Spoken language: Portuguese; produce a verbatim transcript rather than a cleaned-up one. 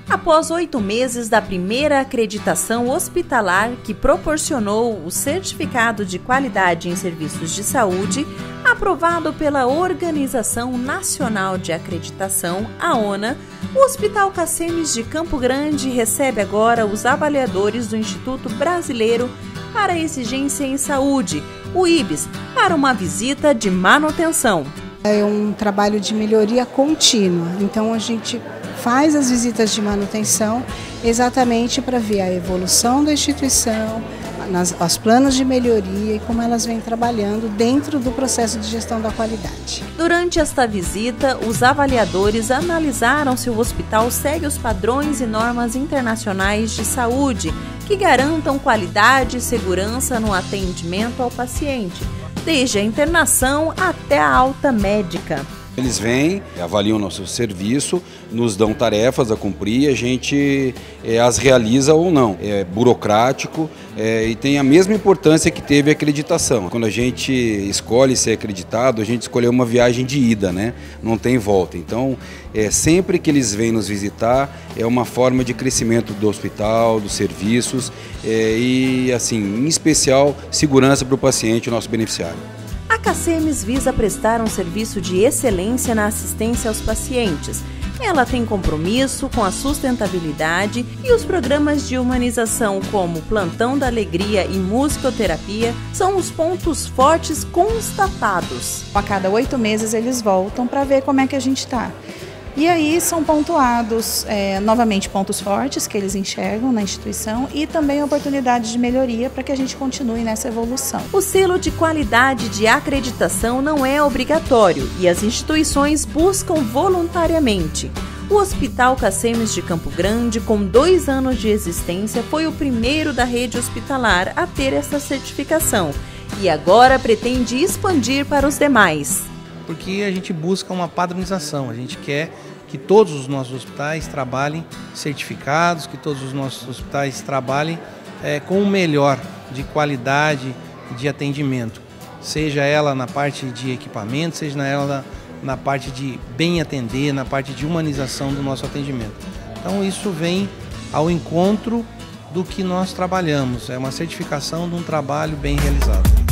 Após oito meses da primeira acreditação hospitalar que proporcionou o Certificado de Qualidade em Serviços de Saúde, aprovado pela Organização Nacional de Acreditação, a ONA, o Hospital Cacemes de Campo Grande recebe agora os avaliadores do Instituto Brasileiro para a Exigência em Saúde, o I B S, para uma visita de manutenção. É um trabalho de melhoria contínua, então a gente faz as visitas de manutenção exatamente para ver a evolução da instituição, nas, os planos de melhoria e como elas vêm trabalhando dentro do processo de gestão da qualidade. Durante esta visita, os avaliadores analisaram se o hospital segue os padrões e normas internacionais de saúde que garantam qualidade e segurança no atendimento ao paciente, desde a internação até a alta médica. Eles vêm, avaliam o nosso serviço, nos dão tarefas a cumprir, a gente é, as realiza ou não. É burocrático é, e tem a mesma importância que teve a acreditação. Quando a gente escolhe ser acreditado, a gente escolheu uma viagem de ida, né? Não tem volta. Então, é, sempre que eles vêm nos visitar, é uma forma de crescimento do hospital, dos serviços é, e, assim, em especial, segurança para o paciente, o nosso beneficiário. A Cacemes visa prestar um serviço de excelência na assistência aos pacientes. Ela tem compromisso com a sustentabilidade e os programas de humanização como Plantão da Alegria e Musicoterapia são os pontos fortes constatados. A cada oito meses eles voltam para ver como é que a gente está. E aí são pontuados é, novamente pontos fortes que eles enxergam na instituição e também oportunidades de melhoria para que a gente continue nessa evolução. O selo de qualidade de acreditação não é obrigatório e as instituições buscam voluntariamente. O Hospital Cacemes de Campo Grande, com dois anos de existência, foi o primeiro da rede hospitalar a ter essa certificação e agora pretende expandir para os demais. Porque a gente busca uma padronização, a gente quer que todos os nossos hospitais trabalhem certificados, que todos os nossos hospitais trabalhem é, com o melhor de qualidade de atendimento, seja ela na parte de equipamento, seja ela na parte de bem atender, na parte de humanização do nosso atendimento. Então isso vem ao encontro do que nós trabalhamos, é uma certificação de um trabalho bem realizado.